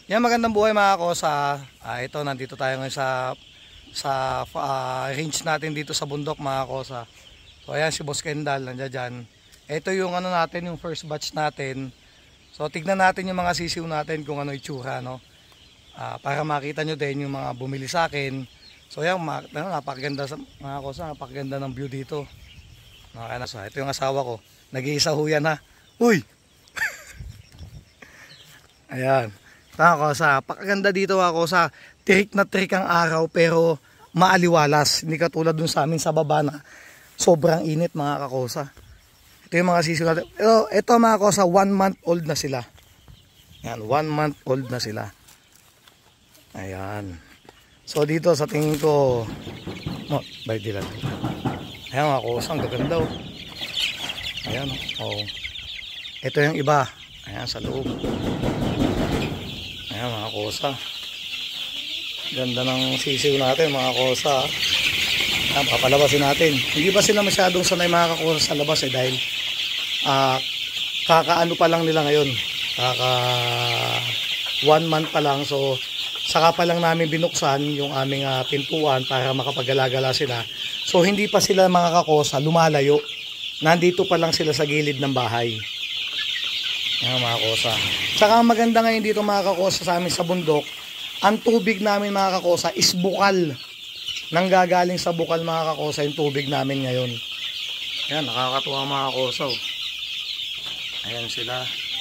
Yan, magandang buhay mga kosa. Ito, nandito tayo ngayon sa range natin dito sa bundok mga kosa. So ayan si Boss Kendall nandiyan dyan. Ito yung ano natin, yung first batch natin. So tignan natin yung mga sisiw natin kung ano itsura, no? Para makita nyo din yung mga bumili sa akin. So ayan, napakaganda mga kosa, napakaganda ng view dito. So, ito yung asawa ko. Nag-iisa ho yan, ha. Uy! Ayan. Ako sa pakaganda dito ako sa trick na trick ang araw pero maaliwalas. Hindi katulad dun sa amin sa baba na sobrang init mga kakosa. Ito yung mga sisiw natin. Ito mga kakosa, 1 month old na sila. Ayan, 1 month old na sila. Ayan. So dito sa tingin ko, bait nila. Ayan mga kakosa, ang gaganda oh. Ayan oh. Ito yung iba. Ayan sa loob. Ayan mga kosa. Ganda ng sisiw natin mga kosa. Ayan, papalabasin natin. Hindi ba sila masyadong sanay mga kosa sa labas dahil kakaano pa lang nila ngayon. Kaka 1 month pa lang. So saka pa lang namin binuksan yung aming pintuan para makapagala-gala sila. So hindi pa sila mga kakosa lumalayo. Nandito pa lang sila sa gilid ng bahay. Ayan mga kosa. Saka ang maganda ngayon dito mga kakosa sa amin sa bundok, ang tubig namin mga kakosa is bukal. Nanggagaling sa bukal mga kakosa yung tubig namin ngayon. Ayan, nakakatuwa mga kakosa. Oh. Ayan sila.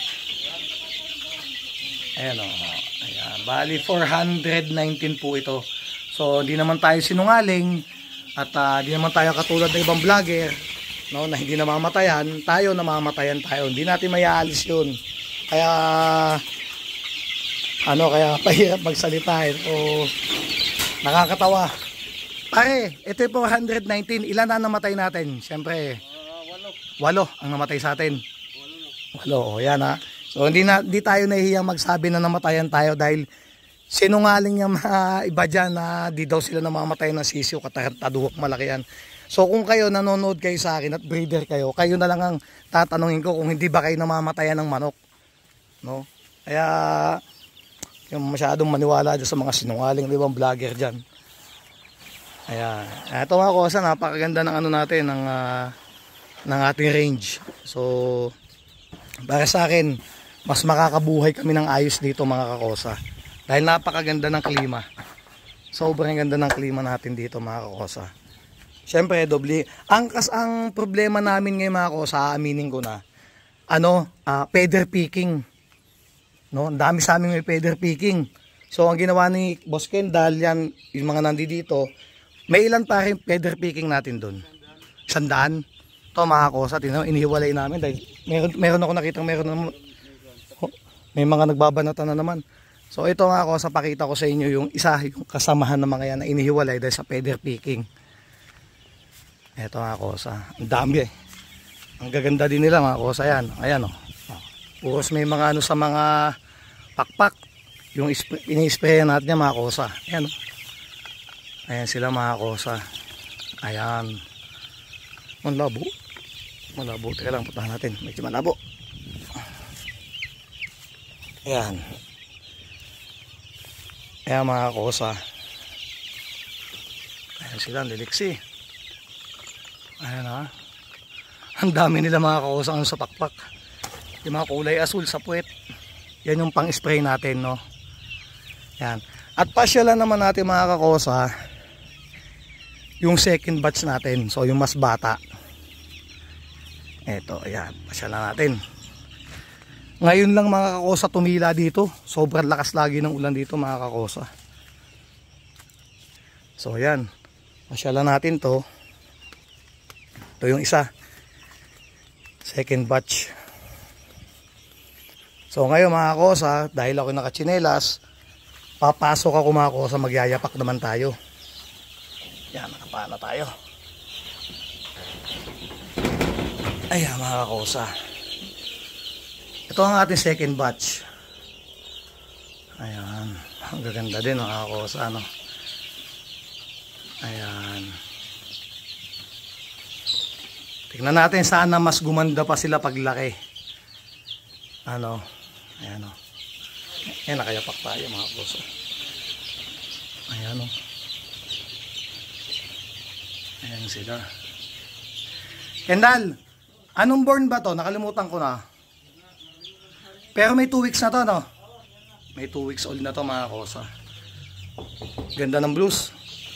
Ayan o. Oh. Ayan. Bali 419 po ito. So hindi naman tayo sinungaling at hindi naman tayo katulad ng ibang vlogger. No, na hindi namamatayan, tayo namamatayan tayo. Hindi natin mayaalis 'yun. Kaya kaya pahirap magsalita eh. So nakakatawa. Pare, ito yung 419. Ilan na namatay natin? Siyempre, 8 ang namatay sa atin. 8. Oh, yan ha. So hindi tayo nahihiyang magsabi na namatayan tayo dahil sinungaling yung mga iba dyan na di daw sila namamatay ng sisiw, kataduhok malaki yan. So kung kayo nanonood kayo sa akin at breeder kayo, kayo na lang ang tatanungin ko kung hindi ba kayo namamatayan ng manok. No? Kaya yung masyadong maniwala dyan sa mga sinungaling ibang vlogger dyan. Ayan. Ito mga kosa, napakaganda ng ano natin, ng ating range. So para sa akin, mas makakabuhay kami ng ayos dito mga kakosa. Dahil napakaganda ng klima. Sobrang ganda ng klima natin dito mga kakosa. Siyempre, ang problema namin ngayon mga kosa, aaminin ko na, feather picking. No? Ang dami sa amin may feather picking. So, ang ginawa ni Boss Kendall, yan, yung mga nandito, may ilan pa rin feather picking natin doon? 100. Ito mga kosa, inihiwalay namin dahil meron ako nakitang may mga nagbabanatan na naman. So, ito mga kosa, pakita ko sa inyo yung isa, yung kasamahan ng mga yan na inihiwalay dahil sa feather picking. Ito mga kosa, ang dami eh. Ang gaganda din nila mga kosa yan. Ayan o. Puros may mga sa mga pakpak. Yung ini-sprayan natin yan mga kosa. Ayan o. Ayan sila mga kosa. Ayan. Malabo. Malabo. Teka lang, putahan natin. Medyo malabo. Ayan. Ayan mga kosa. Ayan sila, liliksi. Ayan ha. Ang dami nila mga kakosa sa pakpak. Yung mga kulay asul sa puwet. Yan yung pang spray natin no. Yan. At pasyalan naman natin mga kakosa yung second batch natin. So yung mas bata. Eto ayan. Pasyalan natin. Ngayon lang mga kakosa tumila dito. Sobrang lakas lagi ng ulan dito mga kakosa. So ayan. Pasyalan natin to. Ito yung isa. Second batch. So ngayon mga kosa, dahil ako nakachinelas, papasok ako mga kosa, magyayapak naman tayo. Yan, nakapana tayo. Ayan mga kosa. Ito ang ating second batch. Ayan. Ang gaganda din mga kosa, no? Ayan. Tignan natin saan na mas gumanda pa sila paglaki. Ayan o. Ayan, nakayapak tayo mga kosa. Ayan o. Ayan sila. Kendall, anong born ba to? Nakalimutan ko na. Pero may 2 weeks na to, no? May 2 weeks old na to mga kosa. Ganda ng blues.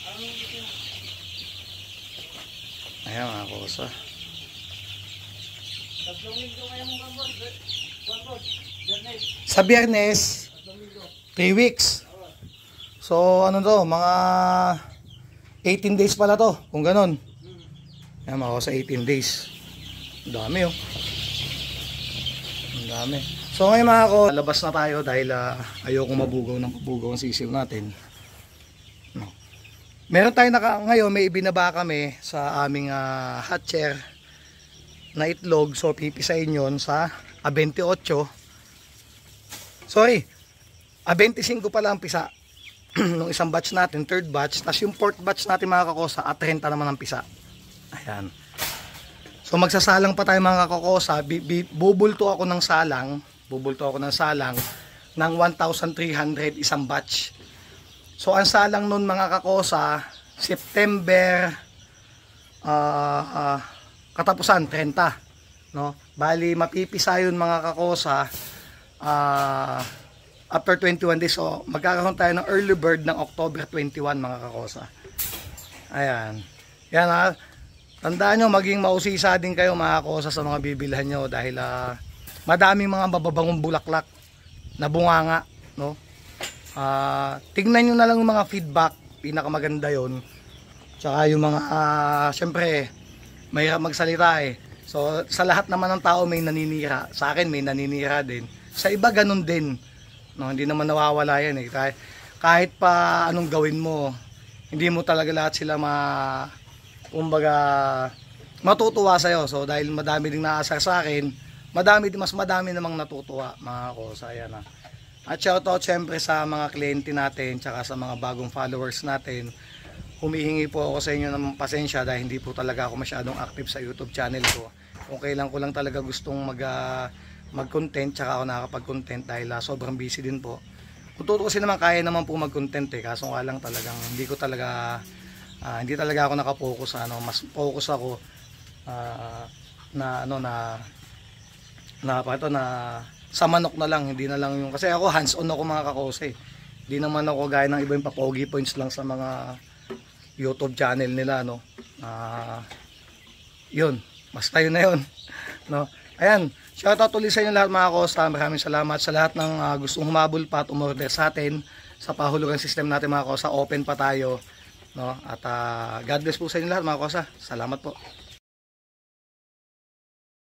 Ayan mga kosa. Sa Biyernes, 3 weeks. So ano to, mga 18 days pala to, kung ganon. Ayan mga kosa, 18 days. Ang dami oh. Ang dami. So ngayon mga ko, labas na tayo dahil ayokong mabugaw ng pabugaw ang sisiw natin. No. Meron tayo ngayon, may ibinaba kami sa aming hatcher na itlog. So pipisain yun sa 28. Sorry, 25 pala ang pisa nung isang batch natin, third batch. Tapos yung fourth batch natin mga kakosa, 30 naman ang pisa. Ayan. So magsasalang pa tayo mga kakosa. Bubulto ako ng salang ng 1,300 isang batch. So ang salang nun mga kakosa, September katapusan 30, no? Bali mapipisa yun mga kakosa after 21 days. So magkakaroon tayo ng early bird ng October 21 mga kakosa. Ayan. Yan ha. Tandaan nyo, maging mausisa din kayo mga kakosa sa mga bibilhan nyo dahil madaming mga mababangong bulaklak na bunganga, no? Tignan nyo na lang yung mga feedback, pinakamaganda yon. Tsaka yung mga syempre mahirap magsalita eh. So sa lahat naman ng tao may naninira, sa akin may naninira din, sa iba ganun din, no? Hindi naman nawawala yan eh. Kahit pa anong gawin mo, hindi mo talaga lahat sila kumbaga matutuwa sa'yo. So dahil madami ding naasar sa akin, mas madami namang natutuwa mga kosa. Yan na. At shoutout syempre sa mga kliyente natin tsaka sa mga bagong followers natin. Humihingi po ako sa inyo ng pasensya dahil hindi po talaga ako masyadong active sa YouTube channel ko. Kung kailan ko lang talaga gustong mag-content tsaka ako nakakapag-content dahil sobrang busy din po. Kung tutuusin naman, kaya naman po mag-content eh. Kaso nga lang talagang hindi talaga ako nakapokus mas focus ako sa manok na lang, hindi na lang yung, kasi ako hands on ako mga kakose. Hindi naman ako gaya ng iba yung papogi points lang sa mga YouTube channel nila, no. Yun, basta yun na yun, no. Ayan, shoutout ulit sa inyo lahat mga kosa. Maraming salamat sa lahat ng gustong humabol pa at umorder sa atin sa pahulugan system natin mga kosa. Open pa tayo, no. At God bless po sa inyo lahat mga kosa. Salamat po.